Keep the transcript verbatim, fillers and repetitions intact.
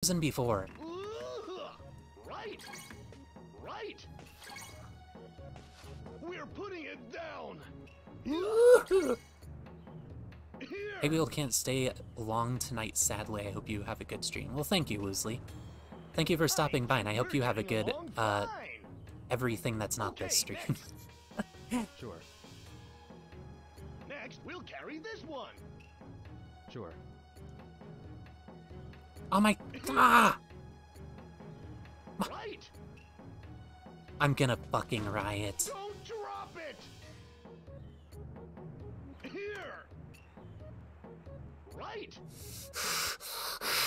than before. Right. Right. We're putting it down. Hey, we can't stay long tonight, sadly. I hope you have a good stream. Well, thank you, Woosley. Thank you for stopping by, and I hope you have a good, uh, everything that's not this stream. Sure. Next, we'll carry this one. Sure. Oh my... Ah! Right. I'm gonna fucking riot. Don't drop it. Here. Right.